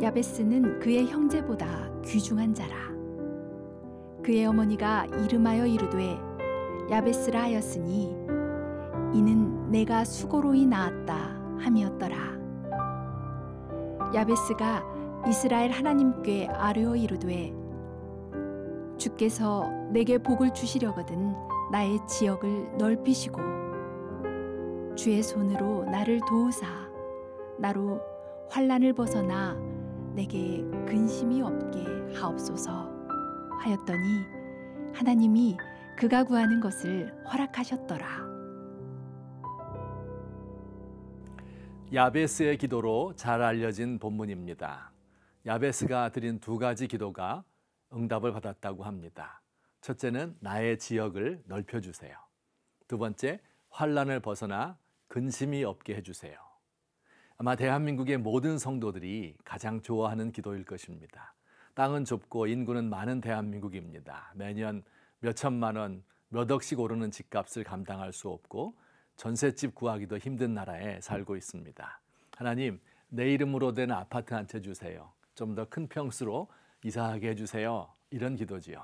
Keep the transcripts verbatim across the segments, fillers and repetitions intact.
야베스는 그의 형제보다 귀중한 자라. 그의 어머니가 이름하여 이르되 야베스라 하였으니 이는 내가 수고로이 낳았다 함이었더라. 야베스가 이스라엘 하나님께 아뢰어 이르되 주께서 내게 복을 주시려거든 나의 지역을 넓히시고 주의 손으로 나를 도우사 나로 환난을 벗어나 내게 근심이 없게 하옵소서 하였더니 하나님이 그가 구하는 것을 허락하셨더라. 야베스의 기도로 잘 알려진 본문입니다. 야베스가 드린 두 가지 기도가 응답을 받았다고 합니다. 첫째는 나의 지역을 넓혀주세요. 두 번째, 환난을 벗어나 근심이 없게 해주세요. 아마 대한민국의 모든 성도들이 가장 좋아하는 기도일 것입니다. 땅은 좁고 인구는 많은 대한민국입니다. 매년 몇 천만 원, 몇 억씩 오르는 집값을 감당할 수 없고 전셋집 구하기도 힘든 나라에 살고 있습니다. 하나님, 내 이름으로 된 아파트 한 채 주세요. 좀 더 큰 평수로 이사하게 해주세요. 이런 기도지요.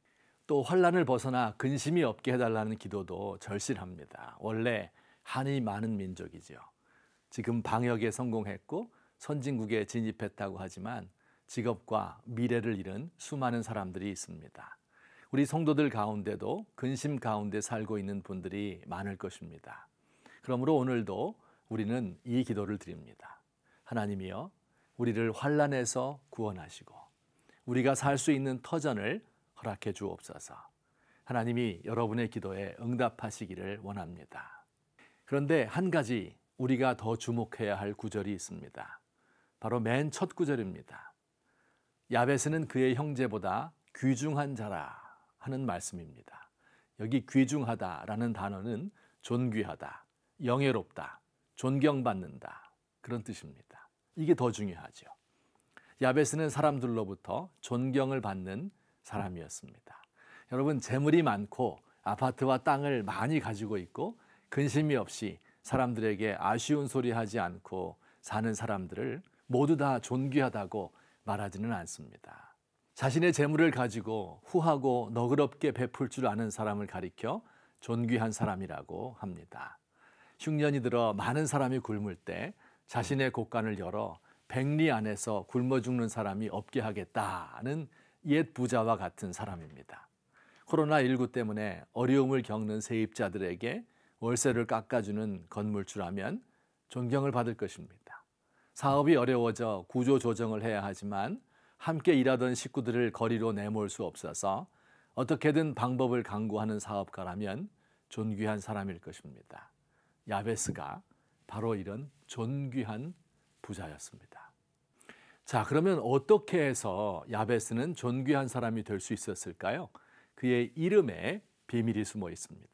또 환난을 벗어나 근심이 없게 해달라는 기도도 절실합니다. 원래 한이 많은 민족이지요. 지금 방역에 성공했고 선진국에 진입했다고 하지만 직업과 미래를 잃은 수많은 사람들이 있습니다. 우리 성도들 가운데도 근심 가운데 살고 있는 분들이 많을 것입니다. 그러므로 오늘도 우리는 이 기도를 드립니다. 하나님이여, 우리를 환난에서 구원하시고 우리가 살 수 있는 터전을 허락해 주옵소서. 하나님이 여러분의 기도에 응답하시기를 원합니다. 그런데 한 가지 우리가 더 주목해야 할 구절이 있습니다. 바로 맨 첫 구절입니다. 야베스는 그의 형제보다 귀중한 자라 하는 말씀입니다. 여기 귀중하다라는 단어는 존귀하다, 영예롭다, 존경받는다 그런 뜻입니다. 이게 더 중요하죠. 야베스는 사람들로부터 존경을 받는 사람이었습니다. 여러분, 재물이 많고 아파트와 땅을 많이 가지고 있고 근심이 없이 사람들에게 아쉬운 소리 하지 않고 사는 사람들을 모두 다 존귀하다고 말하지는 않습니다. 자신의 재물을 가지고 후하고 너그럽게 베풀 줄 아는 사람을 가리켜 존귀한 사람이라고 합니다. 흉년이 들어 많은 사람이 굶을 때 자신의 곳간을 열어 백리 안에서 굶어 죽는 사람이 없게 하겠다는 옛 부자와 같은 사람입니다. 코로나십구 때문에 어려움을 겪는 세입자들에게 월세를 깎아주는 건물주라면 존경을 받을 것입니다. 사업이 어려워져 구조조정을 해야 하지만 함께 일하던 식구들을 거리로 내몰 수 없어서 어떻게든 방법을 강구하는 사업가라면 존귀한 사람일 것입니다. 야베스가 바로 이런 존귀한 부자였습니다. 자, 그러면 어떻게 해서 야베스는 존귀한 사람이 될 수 있었을까요? 그의 이름에 비밀이 숨어 있습니다.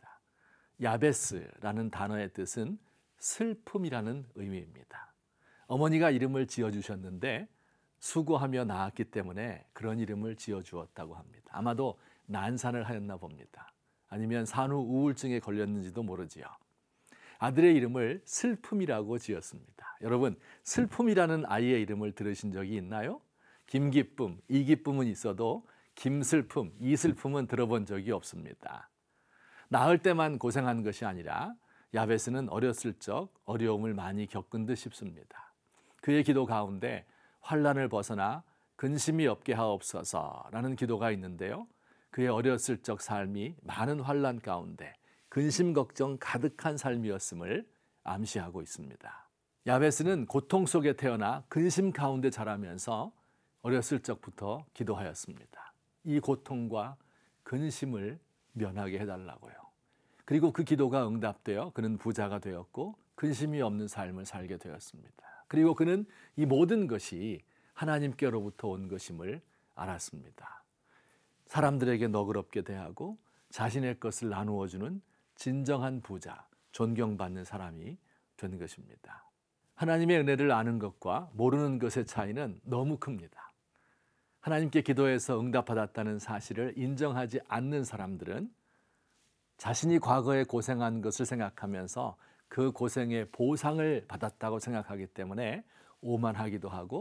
야베스라는 단어의 뜻은 슬픔이라는 의미입니다. 어머니가 이름을 지어주셨는데 수고하며 낳았기 때문에 그런 이름을 지어주었다고 합니다. 아마도 난산을 하였나 봅니다. 아니면 산후 우울증에 걸렸는지도 모르지요. 아들의 이름을 슬픔이라고 지었습니다. 여러분, 슬픔이라는 아이의 이름을 들으신 적이 있나요? 김기쁨, 이기쁨은 있어도 김슬픔, 이슬픔은 들어본 적이 없습니다. 낳을 때만 고생한 것이 아니라 야베스는 어렸을 적 어려움을 많이 겪은 듯 싶습니다. 그의 기도 가운데 환난을 벗어나 근심이 없게 하옵소서라는 기도가 있는데요. 그의 어렸을 적 삶이 많은 환난 가운데 근심 걱정 가득한 삶이었음을 암시하고 있습니다. 야베스는 고통 속에 태어나 근심 가운데 자라면서 어렸을 적부터 기도하였습니다. 이 고통과 근심을 면하게 해달라고요. 그리고 그 기도가 응답되어 그는 부자가 되었고 근심이 없는 삶을 살게 되었습니다. 그리고 그는 이 모든 것이 하나님께로부터 온 것임을 알았습니다. 사람들에게 너그럽게 대하고 자신의 것을 나누어 주는 진정한 부자, 존경받는 사람이 된 것입니다. 하나님의 은혜를 아는 것과 모르는 것의 차이는 너무 큽니다. 하나님께 기도해서 응답받았다는 사실을 인정하지 않는 사람들은 자신이 과거에 고생한 것을 생각하면서 그 고생의 보상을 받았다고 생각하기 때문에 오만하기도 하고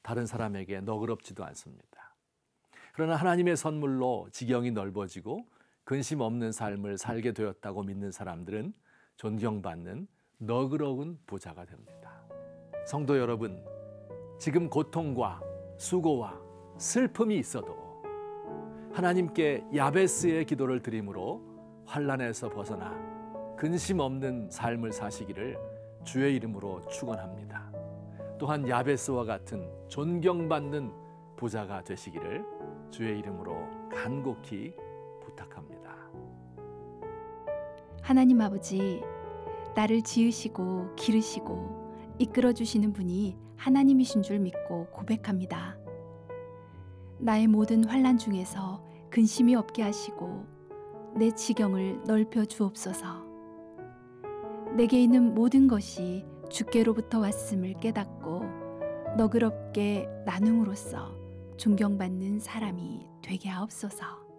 다른 사람에게 너그럽지도 않습니다. 그러나 하나님의 선물로 지경이 넓어지고 근심 없는 삶을 살게 되었다고 믿는 사람들은 존경받는 너그러운 부자가 됩니다. 성도 여러분, 지금 고통과 수고와 슬픔이 있어도 하나님께 야베스의 기도를 드림으로 환난에서 벗어나 근심 없는 삶을 사시기를 주의 이름으로 축원합니다. 또한 야베스와 같은 존경받는 부자가 되시기를 주의 이름으로 간곡히 부탁합니다. 하나님 아버지, 나를 지으시고 기르시고 이끌어 주시는 분이 하나님이신 줄 믿고 고백합니다. 나의 모든 환난 중에서 근심이 없게 하시고 내 지경을 넓혀 주옵소서. 내게 있는 모든 것이 주께로부터 왔음을 깨닫고 너그럽게 나눔으로써 존경받는 사람이 되게 하옵소서.